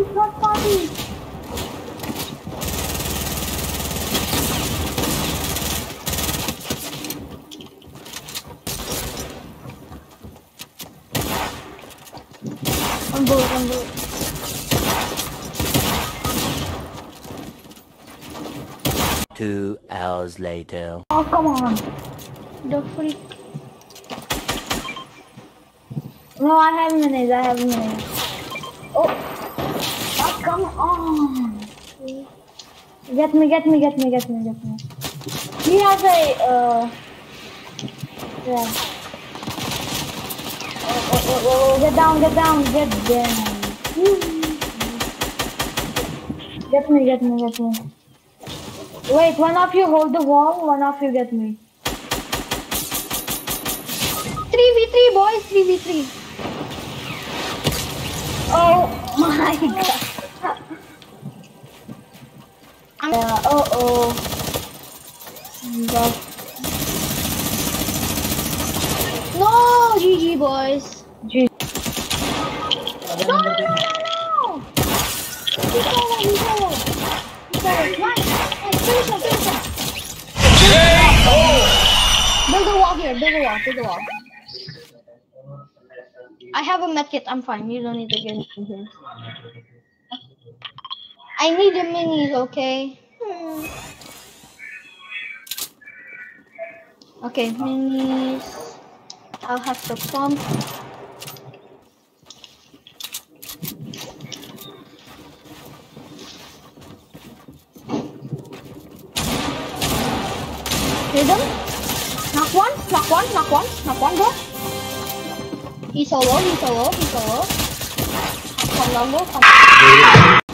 it's not funny. I'm good. 2 hours later. Oh, come on. The freak. No, I have minutes. Oh, come on. Get me. He has a, yeah. Oh, get down. Get down. Get me. Wait, one of you hold the wall, one of you get me. 3v3 boys, 3v3. Oh my god. Uh-oh. No, GG boys. GG. No. He's over. Finish him. Build a wall here, build a wall. I have a medkit, I'm fine. You don't need to get in here. I need the minis, okay? Okay, minis. I'll have to pump. Hit him. Knock one, go. He's solo. Come on.